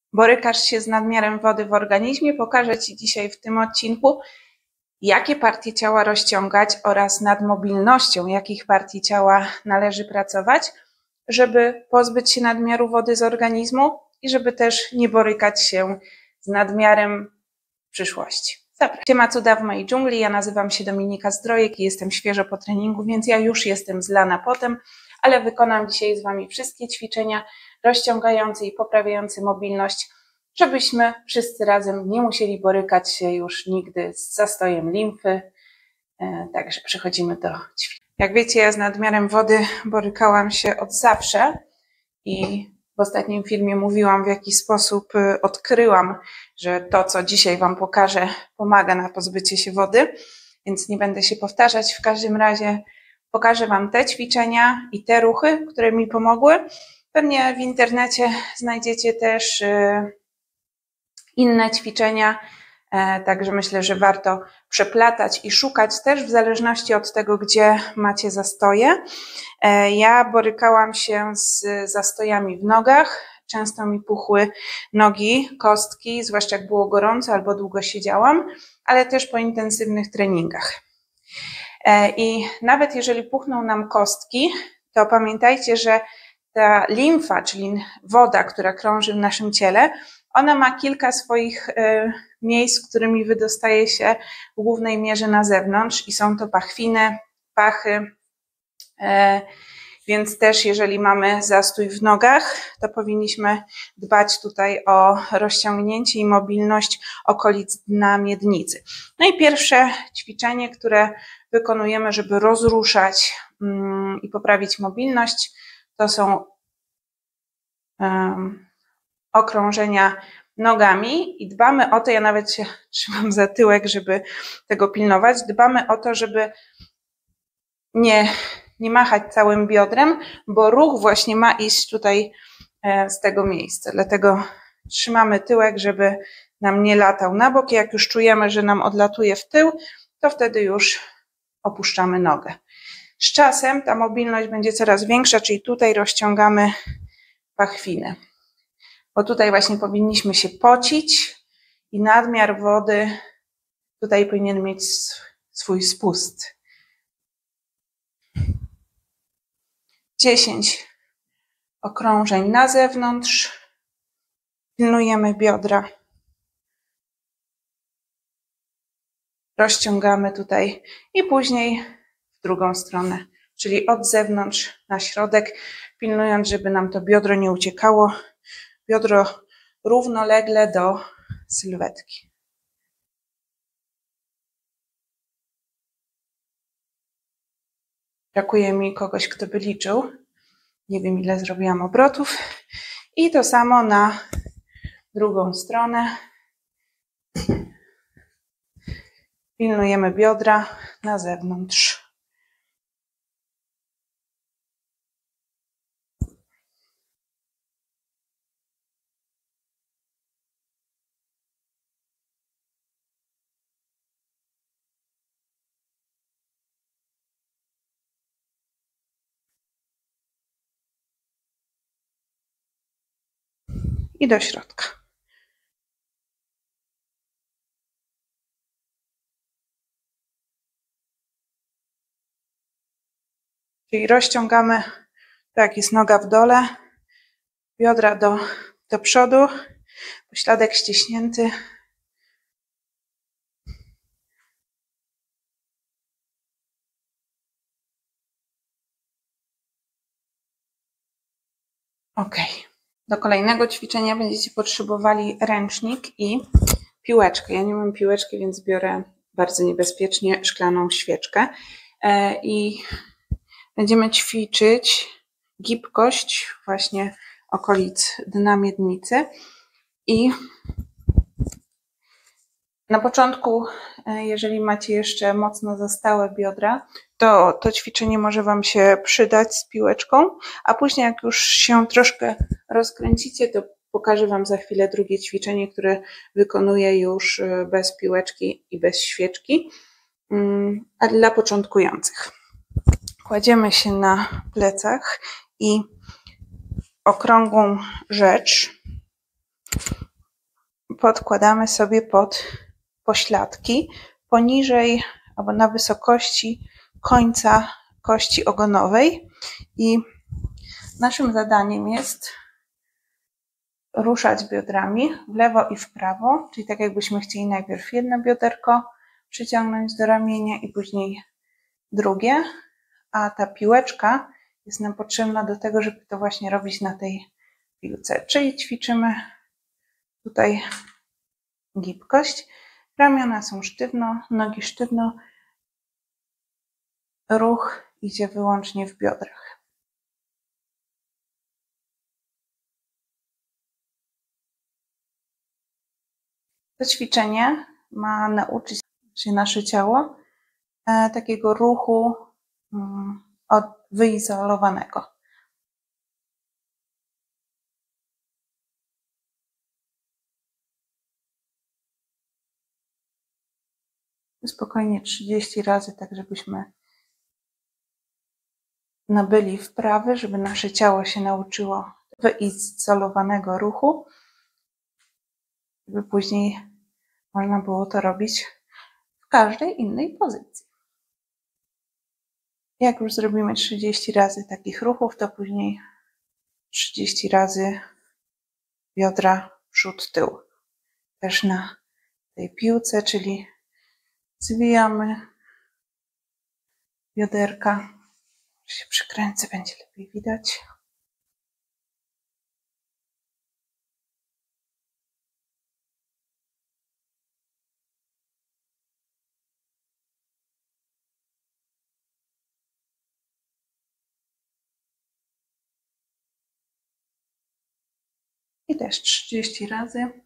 Borykasz się z nadmiarem wody w organizmie. Pokażę Ci dzisiaj w tym odcinku, jakie partie ciała rozciągać oraz nad mobilnością, jakich partii ciała należy pracować, żeby pozbyć się nadmiaru wody z organizmu i żeby też nie borykać się z nadmiarem w przyszłości. Siema cuda w mojej dżungli, ja nazywam się Dominika Zdrojek i jestem świeżo po treningu, więc ja już jestem zlana potem, ale wykonam dzisiaj z Wami wszystkie ćwiczenia rozciągające i poprawiające mobilność, żebyśmy wszyscy razem nie musieli borykać się już nigdy z zastojem limfy. Także przechodzimy do ćwiczeń. Jak wiecie, ja z nadmiarem wody borykałam się od zawsze i w ostatnim filmie mówiłam, w jaki sposób odkryłam, że to, co dzisiaj Wam pokażę, pomaga na pozbycie się wody, więc nie będę się powtarzać. W każdym razie pokażę Wam te ćwiczenia i te ruchy, które mi pomogły. Pewnie w internecie znajdziecie też inne ćwiczenia, także myślę, że warto przeplatać i szukać też w zależności od tego, gdzie macie zastoje. Ja borykałam się z zastojami w nogach, często mi puchły nogi, kostki, zwłaszcza jak było gorąco albo długo siedziałam, ale też po intensywnych treningach. I nawet jeżeli puchną nam kostki, to pamiętajcie, że ta limfa, czyli woda, która krąży w naszym ciele, ona ma kilka swoich miejsc, którymi wydostaje się w głównej mierze na zewnątrz i są to pachwiny, pachy, więc też jeżeli mamy zastój w nogach, to powinniśmy dbać tutaj o rozciągnięcie i mobilność okolic dna miednicy. No i pierwsze ćwiczenie, które wykonujemy, żeby rozruszać i poprawić mobilność, to są okrążenia nogami i dbamy o to, ja nawet się trzymam za tyłek, żeby tego pilnować, dbamy o to, żeby nie machać całym biodrem, bo ruch właśnie ma iść tutaj z tego miejsca, dlatego trzymamy tyłek, żeby nam nie latał na bok. Jak już czujemy, że nam odlatuje w tył, to wtedy już opuszczamy nogę. Z czasem ta mobilność będzie coraz większa, czyli tutaj rozciągamy pachwiny, bo tutaj właśnie powinniśmy się pocić i nadmiar wody tutaj powinien mieć swój spust. 10 okrążeń na zewnątrz, pilnujemy biodra, rozciągamy tutaj i później w drugą stronę, czyli od zewnątrz na środek, pilnując, żeby nam to biodro nie uciekało, biodro równolegle do sylwetki. Brakuje mi kogoś, kto by liczył. Nie wiem, ile zrobiłam obrotów. I to samo na drugą stronę. Pilnujemy biodra na zewnątrz. I do środka. Czyli rozciągamy, tak jest noga w dole, biodra do przodu, pośladek ściśnięty. Ok. Do kolejnego ćwiczenia będziecie potrzebowali ręcznik i piłeczkę. Ja nie mam piłeczki, więc biorę bardzo niebezpiecznie szklaną świeczkę. I będziemy ćwiczyć gibkość właśnie okolic dna miednicy. I na początku, jeżeli macie jeszcze mocno zastałe biodra, to ćwiczenie może Wam się przydać z piłeczką, a później jak już się troszkę rozkręcicie, to pokażę Wam za chwilę drugie ćwiczenie, które wykonuję już bez piłeczki i bez świeczki, a dla początkujących. Kładziemy się na plecach i okrągłą rzecz podkładamy sobie pod pośladki, poniżej albo na wysokości końca kości ogonowej. I naszym zadaniem jest ruszać biodrami w lewo i w prawo, czyli tak jakbyśmy chcieli najpierw jedno bioderko przyciągnąć do ramienia i później drugie, a ta piłeczka jest nam potrzebna do tego, żeby to właśnie robić na tej piłce, czyli ćwiczymy tutaj gibkość, ramiona są sztywno, nogi sztywno, ruch idzie wyłącznie w biodrach. To ćwiczenie ma nauczyć się nasze ciało takiego ruchu wyizolowanego. Spokojnie 30 razy, tak żebyśmy nabyli wprawy, żeby nasze ciało się nauczyło wyizolowanego ruchu, żeby później można było to robić w każdej innej pozycji. Jak już zrobimy 30 razy takich ruchów, to później 30 razy biodra przód, tył. Też na tej piłce, czyli zwijamy bioderka. Się przykręcę, będzie lepiej widać. I też 30 razy.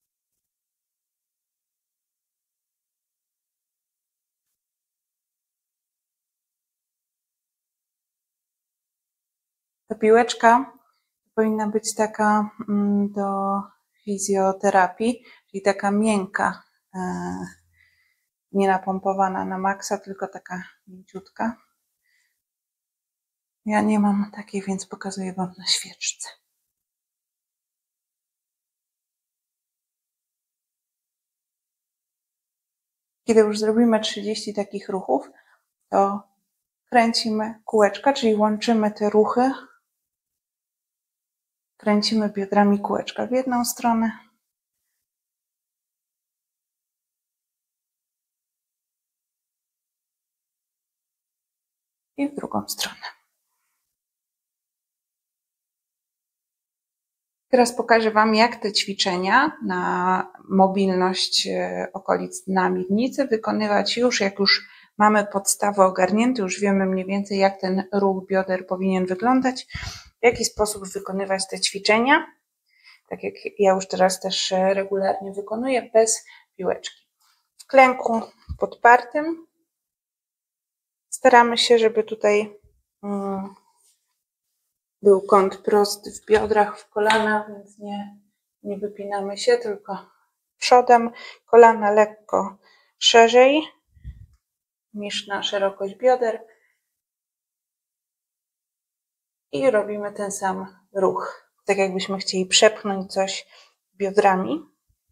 Ta piłeczka powinna być taka do fizjoterapii, czyli taka miękka, nie napompowana na maksa, tylko taka mięciutka. Ja nie mam takiej, więc pokazuję Wam na świeczce. Kiedy już zrobimy 30 takich ruchów, to kręcimy kółeczka, czyli łączymy te ruchy. Kręcimy biodrami kółeczka w jedną stronę i w drugą stronę. Teraz pokażę Wam, jak te ćwiczenia na mobilność okolic na miednicy wykonywać już, jak już mamy podstawę ogarnięte, już wiemy mniej więcej, jak ten ruch bioder powinien wyglądać, w jaki sposób wykonywać te ćwiczenia, tak jak ja już teraz też regularnie wykonuję, bez piłeczki. W klęku podpartym staramy się, żeby tutaj był kąt prosty w biodrach, w kolanach, więc nie wypinamy się, tylko przodem. Kolana lekko szerzej niż na szerokość bioder. I robimy ten sam ruch, tak jakbyśmy chcieli przepchnąć coś biodrami.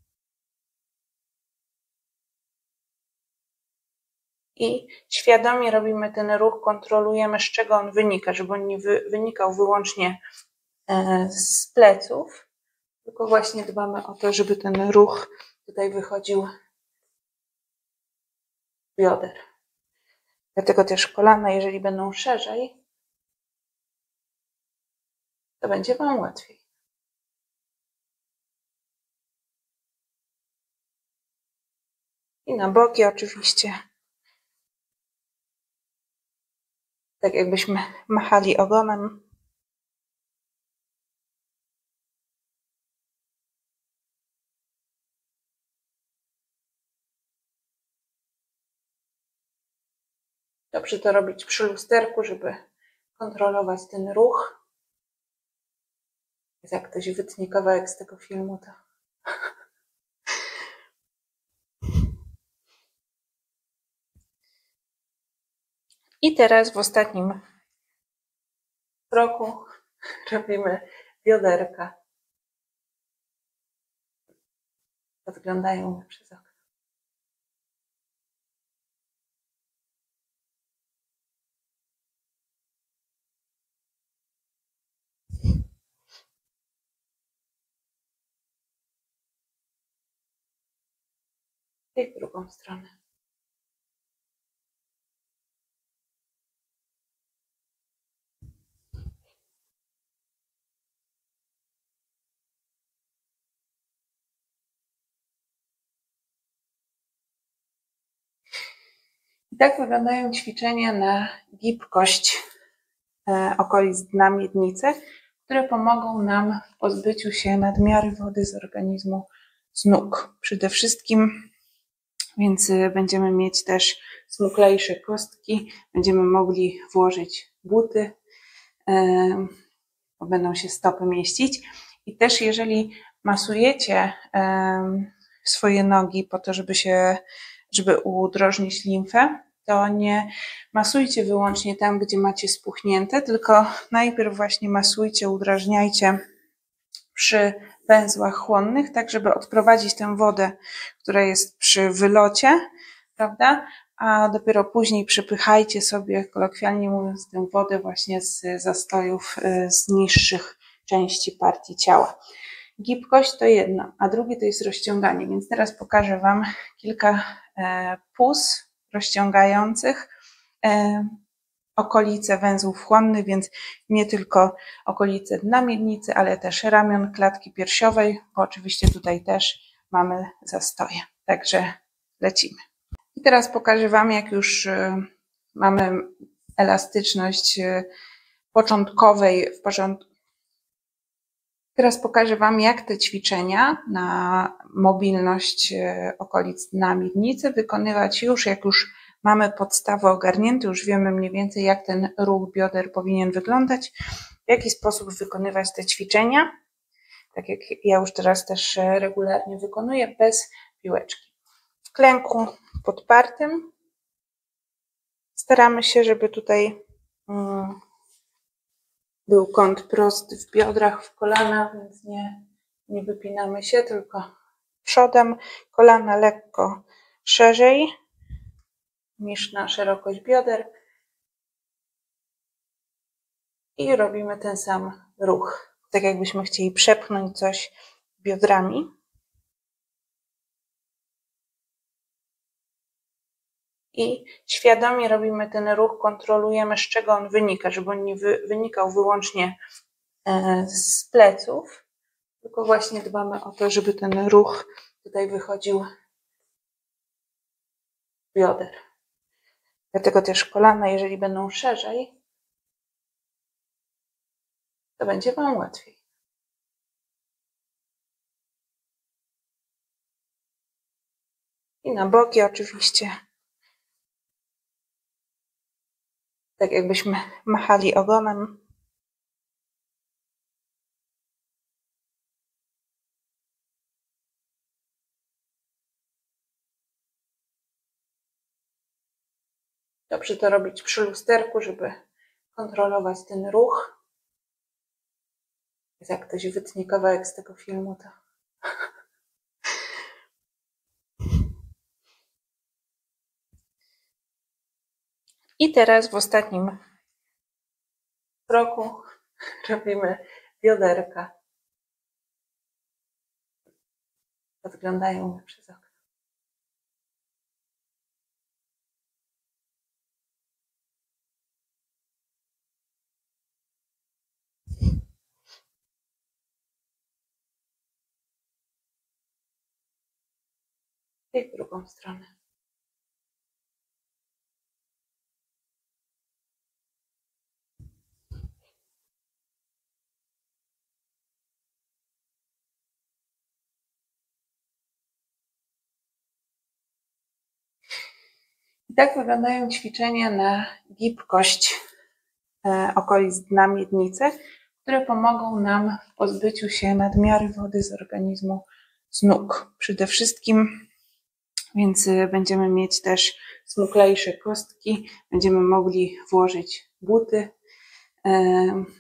I świadomie robimy ten ruch, kontrolujemy, z czego on wynika, żeby on nie wynikał wyłącznie z pleców, tylko właśnie dbamy o to, żeby ten ruch tutaj wychodził z bioder. Dlatego też kolana, jeżeli będą szerzej, to będzie Wam łatwiej. I na boki oczywiście. Tak jakbyśmy machali ogonem. Dobrze to robić przy lusterku, żeby kontrolować ten ruch. Jak ktoś wytnie kawałek z tego filmu, to... I teraz w ostatnim kroku robimy bioderka. podglądają przez okno. I w drugą stronę. I tak wyglądają ćwiczenia na gibkość okolic dna miednicy, które pomogą nam w pozbyciu się nadmiaru wody z organizmu z nóg. Przede wszystkim, więc będziemy mieć też smuklejsze kostki, będziemy mogli włożyć buty, bo będą się stopy mieścić. I też jeżeli masujecie swoje nogi po to, żeby udrożnić limfę, to nie masujcie wyłącznie tam, gdzie macie spuchnięte, tylko najpierw właśnie masujcie, udrażniajcie przy węzłach chłonnych, tak żeby odprowadzić tę wodę, która jest przy wylocie, prawda? A dopiero później przepychajcie sobie, kolokwialnie mówiąc, tę wodę właśnie z zastojów z niższych części partii ciała. Gibkość to jedno, a drugie to jest rozciąganie, więc teraz pokażę Wam kilka puz rozciągających okolice węzłów chłonnych, więc nie tylko okolice dna miednicy, ale też ramion, klatki piersiowej, bo oczywiście tutaj też mamy zastoje. Także lecimy. I teraz pokażę Wam, jak już mamy elastyczność początkowej w porządku. Teraz pokażę Wam, jak te ćwiczenia na mobilność okolic dna miednicy wykonywać już, jak już mamy podstawę ogarniętą, już wiemy mniej więcej, jak ten ruch bioder powinien wyglądać, w jaki sposób wykonywać te ćwiczenia, tak jak ja już teraz też regularnie wykonuję, bez piłeczki. W klęku podpartym staramy się, żeby tutaj był kąt prosty w biodrach, w kolanach, więc nie wypinamy się, tylko przodem, kolana lekko szerzej niż na szerokość bioder i robimy ten sam ruch, tak jakbyśmy chcieli przepchnąć coś biodrami. I świadomie robimy ten ruch, kontrolujemy, z czego on wynika, żeby on nie wynikał wyłącznie z pleców, tylko właśnie dbamy o to, żeby ten ruch tutaj wychodził z bioder. Dlatego też kolana, jeżeli będą szerzej, to będzie Wam łatwiej. I na boki oczywiście. Tak jakbyśmy machali ogonem. Dobrze to robić przy lusterku, żeby kontrolować ten ruch. Jak ktoś wytnie kawałek z tego filmu, to i teraz w ostatnim kroku robimy bioderka. Podglądają przez okno. I w drugą stronę. I tak wyglądają ćwiczenia na gibkość okolic dna miednicy, które pomogą nam w pozbyciu się nadmiaru wody z organizmu z nóg. Przede wszystkim, więc będziemy mieć też smuklejsze kostki, będziemy mogli włożyć buty,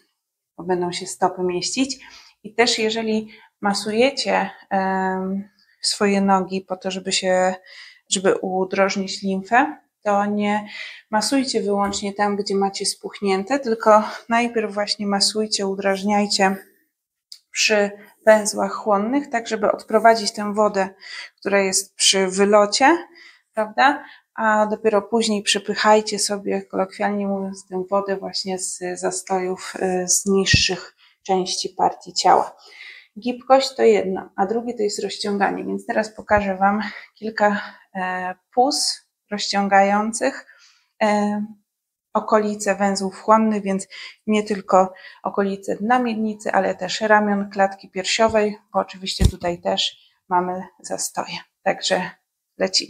bo będą się stopy mieścić. I też jeżeli masujecie swoje nogi po to, żeby udrożnić limfę, to nie masujcie wyłącznie tam, gdzie macie spuchnięte, tylko najpierw właśnie masujcie, udrażniajcie przy węzłach chłonnych, tak żeby odprowadzić tę wodę, która jest przy wylocie, prawda? A dopiero później przepychajcie sobie, kolokwialnie mówiąc, tę wodę właśnie z zastojów z niższych części partii ciała. Gibkość to jedno, a drugie to jest rozciąganie, więc teraz pokażę Wam kilka puz rozciągających okolice węzłów chłonnych, więc nie tylko okolice dna miednicy, ale też ramion, klatki piersiowej, bo oczywiście tutaj też mamy zastoje. Także lecimy.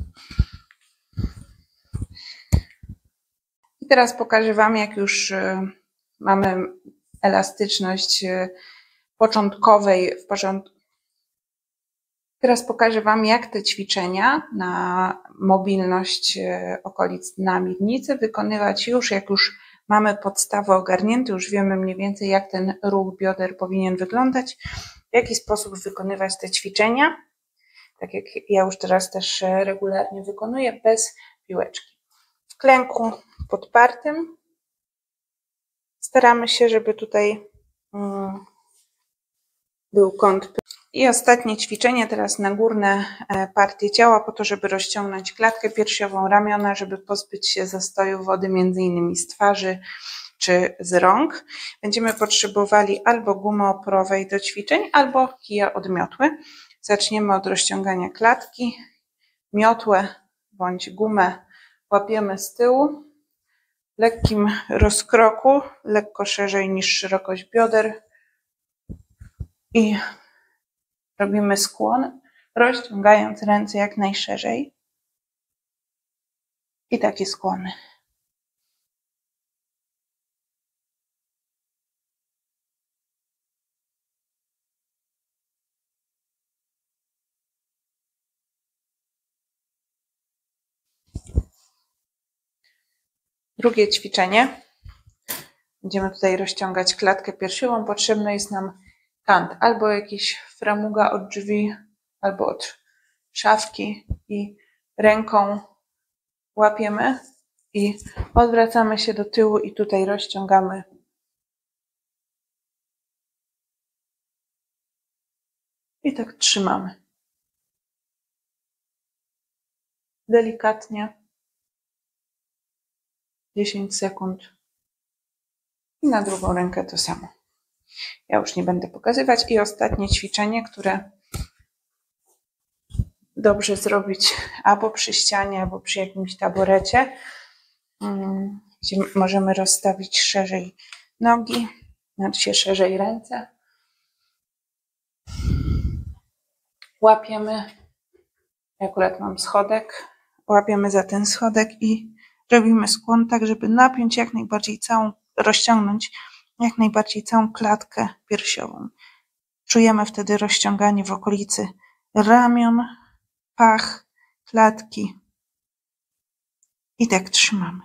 I teraz pokażę Wam, jak już mamy elastyczność początkowej w porządku. Teraz pokażę Wam, jak te ćwiczenia na mobilność okolic dna miednicy wykonywać jak już mamy podstawę ogarniętą, już wiemy mniej więcej, jak ten ruch bioder powinien wyglądać, w jaki sposób wykonywać te ćwiczenia, tak jak ja już teraz też regularnie wykonuję, bez piłeczki. W klęku podpartym staramy się, żeby tutaj był kąt. I ostatnie ćwiczenie teraz na górne partie ciała po to, żeby rozciągnąć klatkę piersiową, ramiona, żeby pozbyć się zastoju wody między innymi z twarzy czy z rąk. Będziemy potrzebowali albo gumy oporowej do ćwiczeń, albo kija od miotły. Zaczniemy od rozciągania klatki. Miotłę bądź gumę łapiemy z tyłu. W lekkim rozkroku, lekko szerzej niż szerokość bioder. I robimy skłon, rozciągając ręce jak najszerzej. I takie skłony. Drugie ćwiczenie. Będziemy tutaj rozciągać klatkę piersiową. Potrzebny jest nam kant, albo jakiś framuga od drzwi, albo od szafki i ręką łapiemy i odwracamy się do tyłu i tutaj rozciągamy. I tak trzymamy. Delikatnie. 10 sekund. I na drugą rękę to samo. Ja już nie będę pokazywać. I ostatnie ćwiczenie, które dobrze zrobić albo przy ścianie, albo przy jakimś taborecie, gdzie możemy rozstawić szerzej nogi, znaczy szerzej ręce. Łapiemy, ja akurat mam schodek, łapiemy za ten schodek i robimy skłon tak, żeby napiąć jak najbardziej rozciągnąć jak najbardziej całą klatkę piersiową. Czujemy wtedy rozciąganie w okolicy ramion, pach, klatki i tak trzymamy.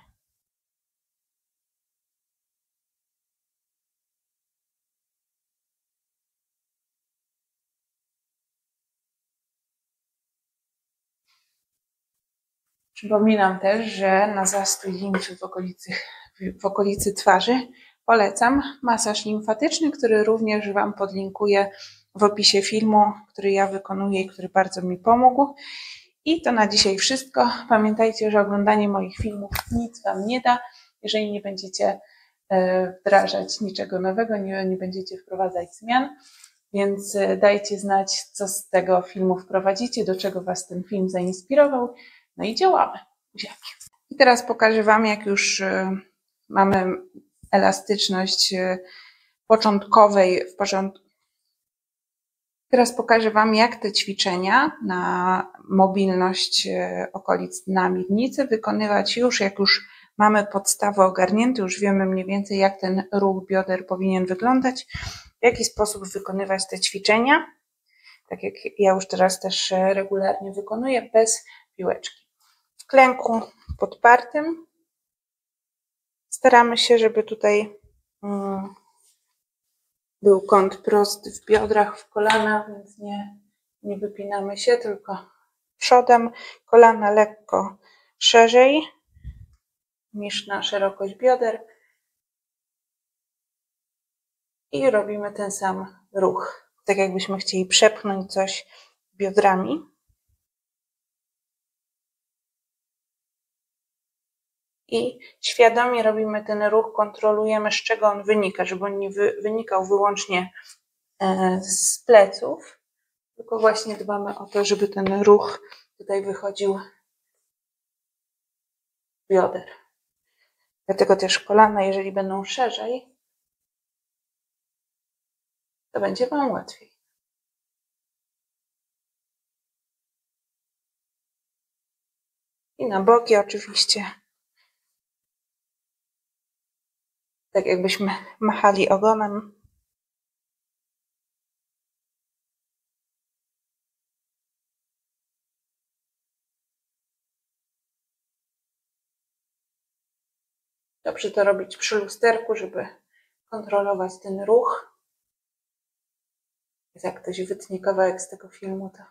Przypominam też, że na zastój limfy w okolicy twarzy polecam masaż limfatyczny, który również Wam podlinkuję w opisie filmu, który ja wykonuję i który bardzo mi pomógł. I to na dzisiaj wszystko. Pamiętajcie, że oglądanie moich filmów nic Wam nie da, jeżeli nie będziecie wdrażać niczego nowego, nie będziecie wprowadzać zmian. Więc dajcie znać, co z tego filmu wprowadzicie, do czego Was ten film zainspirował. No i działamy. I teraz pokażę Wam, jak już mamy elastyczność początkowej w porządku. Teraz pokażę Wam, jak te ćwiczenia na mobilność okolic dna miednicy wykonywać jak już mamy podstawę ogarniętą, już wiemy mniej więcej, jak ten ruch bioder powinien wyglądać, w jaki sposób wykonywać te ćwiczenia, tak jak ja już teraz też regularnie wykonuję, bez piłeczki. W klęku podpartym staramy się, żeby tutaj był kąt prosty w biodrach, w kolanach, więc Nie wypinamy się, tylko przodem, kolana lekko szerzej niż na szerokość bioder i robimy ten sam ruch, tak jakbyśmy chcieli przepchnąć coś biodrami. I świadomie robimy ten ruch, kontrolujemy, z czego on wynika, żeby on nie wynikał wyłącznie z pleców, tylko właśnie dbamy o to, żeby ten ruch tutaj wychodził z bioder. Dlatego też kolana, jeżeli będą szerzej, to będzie Wam łatwiej. I na boki oczywiście. Tak jakbyśmy machali ogonem. Dobrze to robić przy lusterku, żeby kontrolować ten ruch. Jak ktoś wytnie kawałek z tego filmu, to...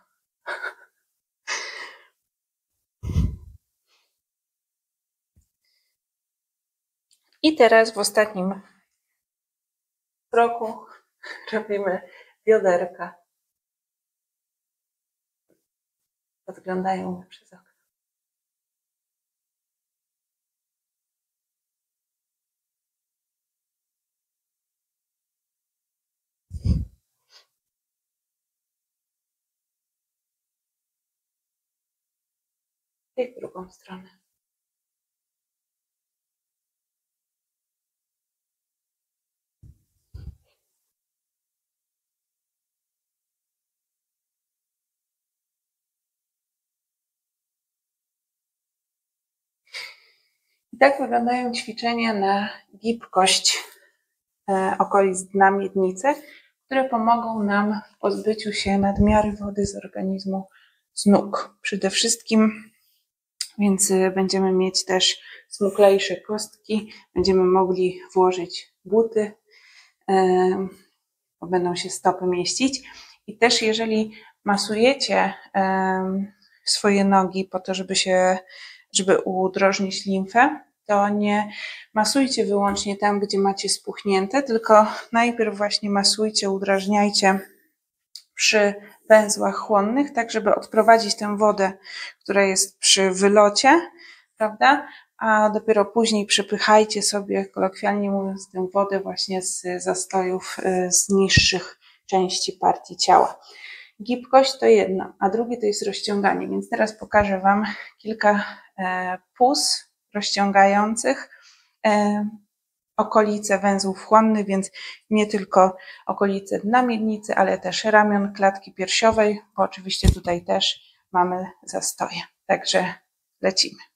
I teraz w ostatnim kroku robimy bioderka. Podglądają przez okno. I w drugą stronę. I tak wyglądają ćwiczenia na gibkość okolic dna miednicy, które pomogą nam w pozbyciu się nadmiaru wody z organizmu z nóg. Przede wszystkim, więc będziemy mieć też smuklejsze kostki, będziemy mogli włożyć buty, bo będą się stopy mieścić. I też jeżeli masujecie swoje nogi po to, żeby udrożnić limfę, to nie masujcie wyłącznie tam, gdzie macie spuchnięte, tylko najpierw właśnie masujcie, udrażniajcie przy węzłach chłonnych, tak żeby odprowadzić tę wodę, która jest przy wylocie, prawda? A dopiero później przepychajcie sobie, kolokwialnie mówiąc, tę wodę właśnie z zastojów z niższych części partii ciała. Gibkość to jedno, a drugie to jest rozciąganie, więc teraz pokażę Wam kilka puz rozciągających okolice węzłów chłonnych, więc nie tylko okolice dna miednicy, ale też ramion, klatki piersiowej, bo oczywiście tutaj też mamy zastoje. Także lecimy.